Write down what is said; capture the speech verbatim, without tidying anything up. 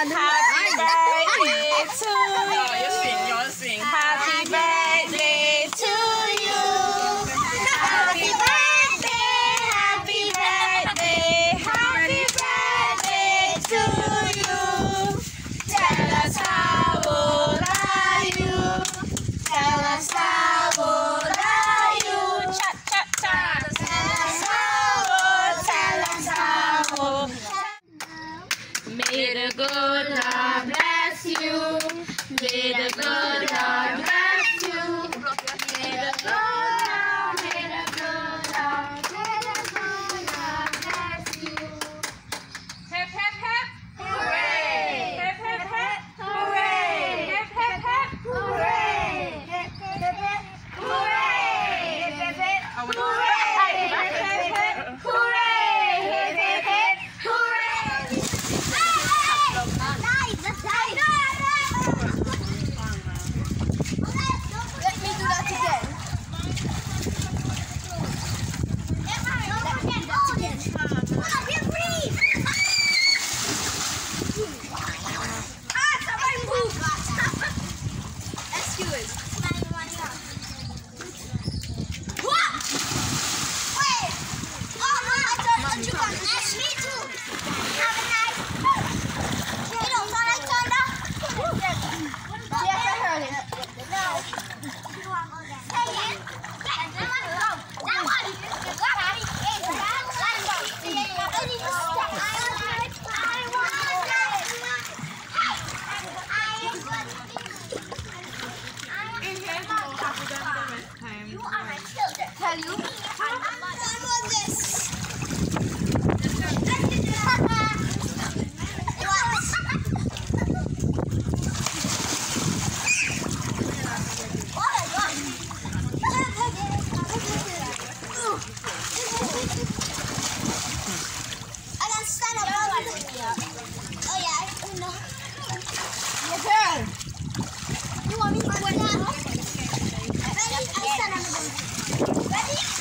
Happy birthday to you. You sing, you sing. Happy birthday to you. Happy birthday, happy birthday, happy birthday to you. Tell us how old are you? Tell us how old are you? Cha cha cha. Tell us how old. Tell us how old. May the good Lord bless you. May the good Lord bless you. May the good Lord, may the good Lord, may the good Lord bless you. Hip hip hip, hooray! Hip hip hip, hooray! Hip hip hip, hooray! Hip hip hip, hooray! Hip hip hip, hooray! Hip hip hip, hooray! Hip hip hip, hooray! Let me do that again. Ah, somebody move. Excuse. What? Wait. Oh, no, I thought you got ask me too. Have a nice. You don't want to turn up? Yes, I heard it. No. Say it. That one. You are my children. Tell you. I want this. I can stand up. Oh yeah, oh no. Your turn. You want me to do that? Ready? I stand up. Ready?